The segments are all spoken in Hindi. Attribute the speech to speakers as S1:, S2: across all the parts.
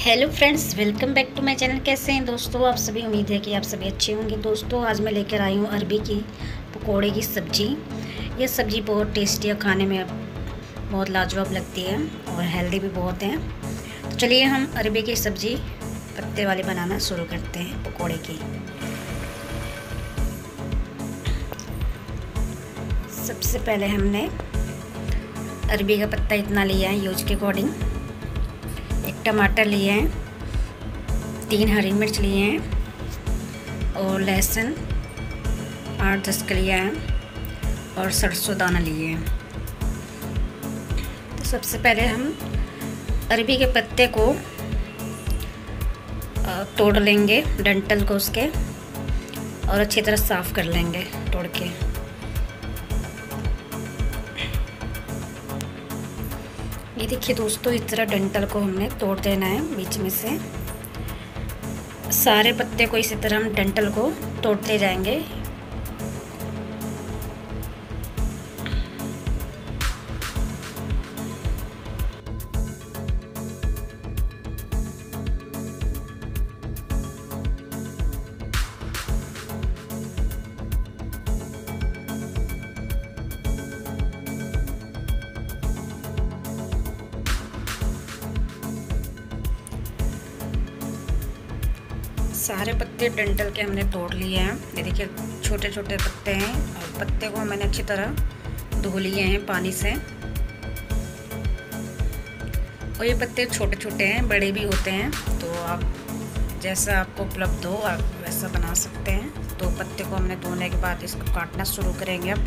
S1: Hello friends, welcome back to my channel. कैसे हैं दोस्तों आप सभी? उम्मीद है कि आप सभी अच्छे होंगे। दोस्तों आज मैं लेकर आई हूँ अरबी की पकोड़े की सब्ज़ी। ये सब्ज़ी बहुत टेस्टी है, खाने में बहुत लाजवाब लगती है और हेल्दी भी बहुत है। तो चलिए हम अरबी की सब्ज़ी पत्ते वाली बनाना शुरू करते हैं पकोड़े की। सबसे पहले हमने अरबी का पत्ता इतना लिया है यूज के अकॉर्डिंग। एक टमाटर लिए हैं, 3 हरी मिर्च लिए हैं और लहसुन 8-10 कलियाँ हैं और सरसों दाना लिए हैं। तो सबसे पहले हम अरबी के पत्ते को तोड़ लेंगे, डंठल को उसके, और अच्छी तरह साफ़ कर लेंगे तोड़ के। ये देखिए दोस्तों, इस तरह डंठल को हमने तोड़ देना है बीच में से। सारे पत्ते को इसी तरह हम डंठल को तोड़ते जाएंगे। सारे पत्ते डंठल के हमने तोड़ लिए हैं। ये देखिए छोटे छोटे पत्ते हैं और पत्ते को मैंने अच्छी तरह धो लिए हैं पानी से। और ये पत्ते छोटे छोटे हैं, बड़े भी होते हैं, तो आप जैसा आपको उपलब्ध हो आप वैसा बना सकते हैं। तो पत्ते को हमने धोने के बाद इसको काटना शुरू करेंगे। अब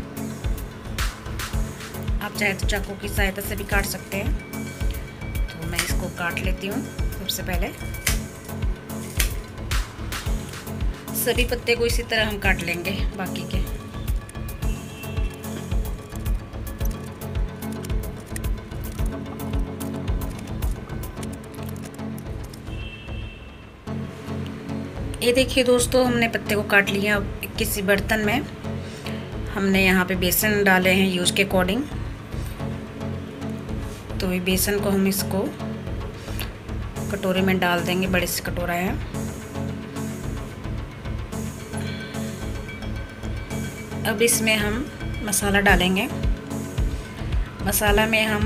S1: आप चाहे तो चाकू की सहायता से भी काट सकते हैं। तो मैं इसको काट लेती हूँ। सबसे पहले सभी पत्ते को इसी तरह हम काट लेंगे बाकी के। ये देखिए दोस्तों, हमने पत्ते को काट लिया। अब किसी बर्तन में हमने यहाँ पे बेसन डाले हैं यूज के अकॉर्डिंग। तो ये बेसन को हम इसको कटोरे में डाल देंगे, बड़े से कटोरा है। अब इसमें हम मसाला डालेंगे। मसाला में हम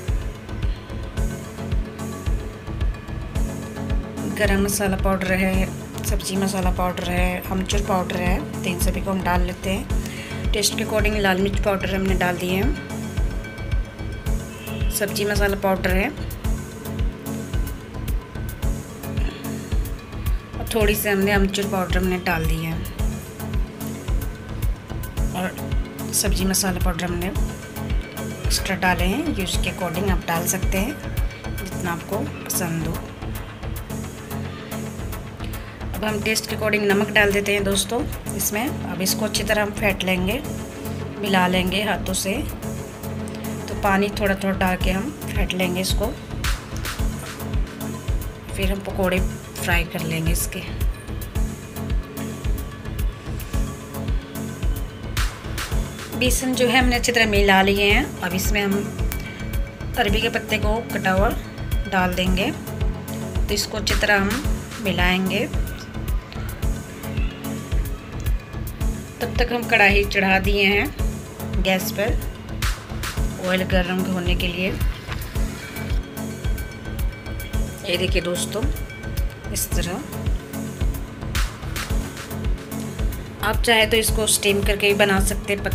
S1: गरम मसाला पाउडर है, सब्जी मसाला पाउडर है, अमचूर पाउडर है, तो इन सभी को हम डाल लेते हैं। टेस्ट के अकॉर्डिंग लाल मिर्च पाउडर हमने डाल दिए हैं, सब्जी मसाला पाउडर है और थोड़ी सी हमने अमचूर पाउडर हमने डाल दी है और सब्जी मसाला पाउडर हमने एक्स्ट्रा डाले हैं। यूज के अकॉर्डिंग आप डाल सकते हैं जितना आपको पसंद हो। अब हम टेस्ट के अकॉर्डिंग नमक डाल देते हैं दोस्तों इसमें। अब इसको अच्छी तरह हम फेंट लेंगे, मिला लेंगे हाथों से। तो पानी थोड़ा थोड़ा डाल के हम फेंट लेंगे इसको। फिर हम पकोड़े फ्राई कर लेंगे इसके। बेसन जो है हमने अच्छी तरह मिला लिए हैं। अब इसमें हम अरबी के पत्ते को कटा हुआ डाल देंगे। तो इसको अच्छी तरह हम मिलाएंगे। तब तक हम कढ़ाई चढ़ा दिए हैं गैस पर ऑयल गर्म होने के लिए। ये देखिए दोस्तों, इस तरह आप चाहे तो इसको स्टीम करके भी बना सकते हैं।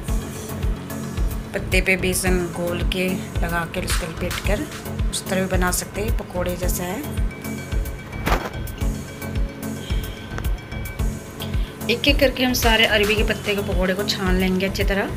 S1: पत्ते पे बेसन घोल के लगा कर उसको लपेट कर उस तरह भी बना सकते हैं, पकोड़े जैसा है। एक एक करके हम सारे अरबी के पत्ते के पकोड़े को छान लेंगे अच्छी तरह।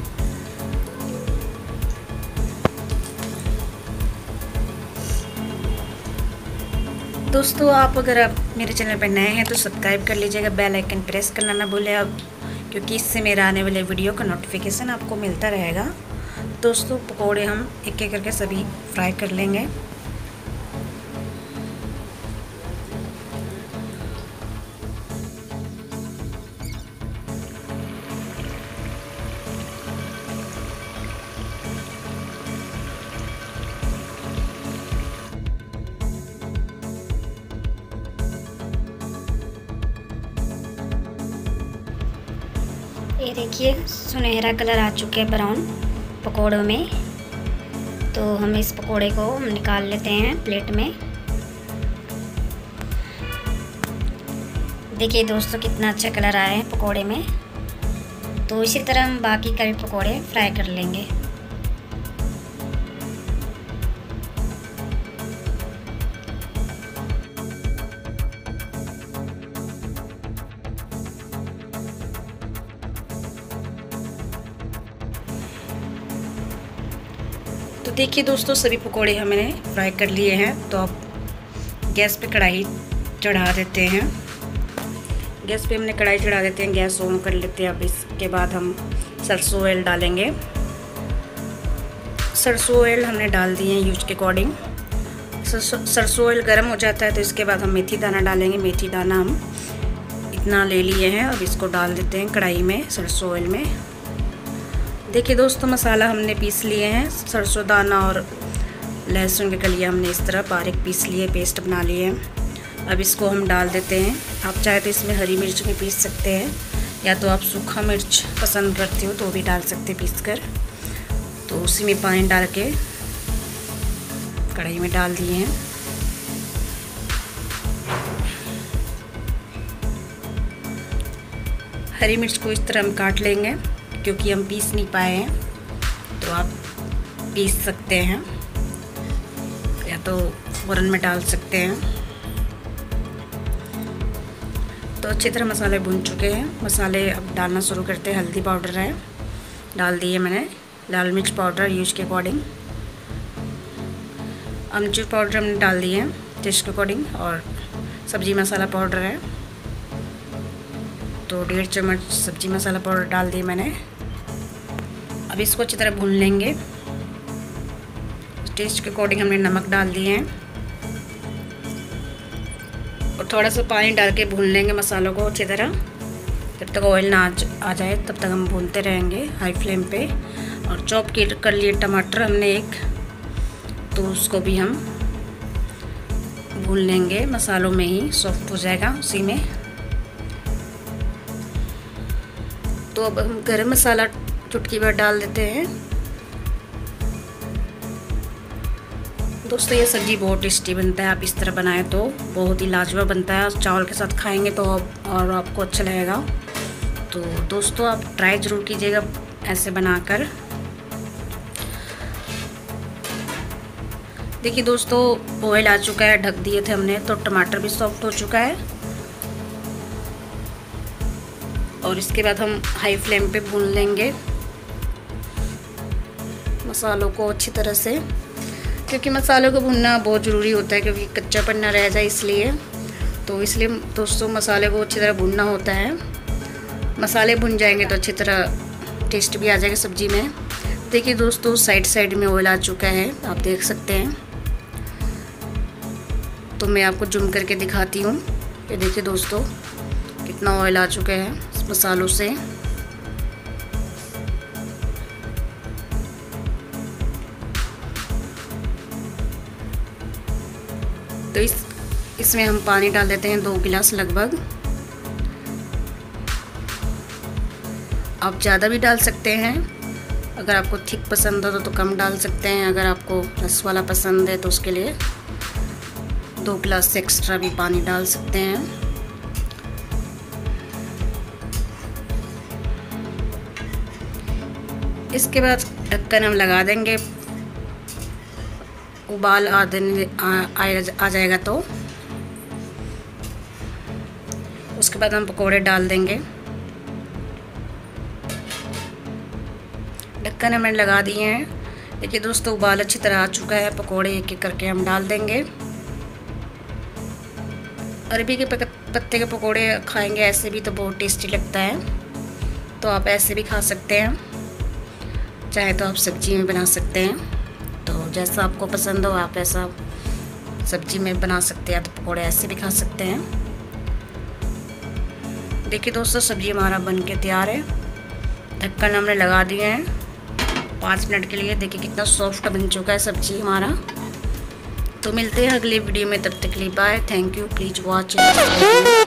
S1: दोस्तों आप अगर आप मेरे चैनल पर नए हैं तो सब्सक्राइब कर लीजिएगा, बेल आइकन प्रेस करना ना भूलें आप, क्योंकि इससे मेरे आने वाले वीडियो का नोटिफिकेशन आपको मिलता रहेगा। दोस्तों पकोड़े हम एक एक करके सभी फ्राई कर लेंगे। ये देखिए सुनहरा कलर आ चुके हैं ब्राउन पकौड़ों में। तो हम इस पकौड़े को निकाल लेते हैं प्लेट में। देखिए दोस्तों कितना अच्छा कलर आया है पकौड़े में। तो इसी तरह हम बाकी के पकौड़े फ्राई कर लेंगे। तो देखिए दोस्तों सभी पकौड़े हमने फ्राई कर लिए हैं। तो अब गैस पे कढ़ाई चढ़ा देते हैं। गैस पे हमने कढ़ाई चढ़ा देते हैं, गैस ऑन कर लेते हैं। अब इसके बाद हम सरसों ऑयल डालेंगे। सरसों ऑयल हमने डाल दिए हैं यूज के अकॉर्डिंग। सरसों ऑयल गर्म हो जाता है तो इसके बाद हम मेथी दाना डालेंगे। मेथी दाना हम इतना ले लिए हैं। अब इसको डाल देते हैं कढ़ाई में सरसों ऑयल में। देखिए दोस्तों मसाला हमने पीस लिए हैं। सरसों दाना और लहसुन के कलियाँ हमने इस तरह बारीक पीस लिए, पेस्ट बना लिए हैं। अब इसको हम डाल देते हैं। आप चाहे तो इसमें हरी मिर्च भी पीस सकते हैं, या तो आप सूखा मिर्च पसंद करते हो तो भी डाल सकते हैं पीस कर। तो उसी में पानी डाल के कढ़ाई में डाल दिए हैं। हरी मिर्च को इस तरह हम काट लेंगे, क्योंकि हम पीस नहीं पाए हैं। तो आप पीस सकते हैं या तो फ़ौरन में डाल सकते हैं। तो अच्छी तरह मसाले भून चुके हैं। मसाले अब डालना शुरू करते हैं। हल्दी पाउडर है, डाल दिए मैंने। लाल मिर्च पाउडर यूज के अकॉर्डिंग। अमचूर पाउडर हमने डाल दिए हैं टेस्ट के अकॉर्डिंग। और सब्जी मसाला पाउडर है, तो 1.5 चम्मच सब्जी मसाला पाउडर डाल दिए मैंने। अब इसको अच्छी तरह भून लेंगे। टेस्ट के अकॉर्डिंग हमने नमक डाल दिए हैं और थोड़ा सा पानी डाल के भून लेंगे मसालों को अच्छी तरह। जब तक ऑयल ना आ जाए तब तक हम भूनते रहेंगे हाई फ्लेम पे। और चॉप कर लिए टमाटर हमने एक, तो उसको भी हम भून लेंगे मसालों में ही, सॉफ्ट हो जाएगा उसी में। तो अब हम गरम मसाला चुटकी भर डाल देते हैं। दोस्तों ये सब्ज़ी बहुत टेस्टी बनता है। आप इस तरह बनाएं तो बहुत ही लाजवाब बनता है। चावल के साथ खाएंगे तो और आपको अच्छा लगेगा। तो दोस्तों आप ट्राई ज़रूर कीजिएगा ऐसे बनाकर। देखिए दोस्तों ऑयल आ चुका है, ढक दिए थे हमने, तो टमाटर भी सॉफ्ट हो चुका है। और इसके बाद हम हाई फ्लेम पे भून लेंगे मसालों को अच्छी तरह से, क्योंकि मसालों को भूनना बहुत ज़रूरी होता है, क्योंकि कच्चापन ना रह जाए इसलिए। तो इसलिए दोस्तों मसाले को अच्छी तरह भूनना होता है। मसाले भुन जाएंगे तो अच्छी तरह टेस्ट भी आ जाएगा सब्ज़ी में। देखिए दोस्तों साइड में ऑयल आ चुका है, आप देख सकते हैं। तो मैं आपको जूम करके दिखाती हूँ। ये देखिए दोस्तों कितना ऑयल आ चुका है मसालों से। तो इसमें हम पानी डाल देते हैं 2 गिलास लगभग। आप ज़्यादा भी डाल सकते हैं, अगर आपको थिक पसंद हो तो कम डाल सकते हैं। अगर आपको रस वाला पसंद है तो उसके लिए 2 गिलास से एक्स्ट्रा भी पानी डाल सकते हैं। इसके बाद ढक्कन हम लगा देंगे। उबाल आ जाएगा तो उसके बाद हम पकोड़े डाल देंगे। ढक्कन हमने लगा दिए हैं। देखिए दोस्तों उबाल अच्छी तरह आ चुका है। पकोड़े एक एक करके हम डाल देंगे। अरबी के पत्ते के पकोड़े खाएंगे ऐसे भी तो बहुत टेस्टी लगता है। तो आप ऐसे भी खा सकते हैं, चाहे तो आप सब्जी में बना सकते हैं। तो जैसा आपको पसंद हो आप ऐसा सब्जी में बना सकते हैं, तो पकोड़े ऐसे भी खा सकते हैं। देखिए दोस्तों सब्जी हमारा बन के तैयार है। ढक्कन हमने लगा दिए हैं 5 मिनट के लिए। देखिए कितना सॉफ्ट बन चुका है सब्जी हमारा। तो मिलते हैं अगले वीडियो में, तब तक के लिए bye. Thank you, please watch.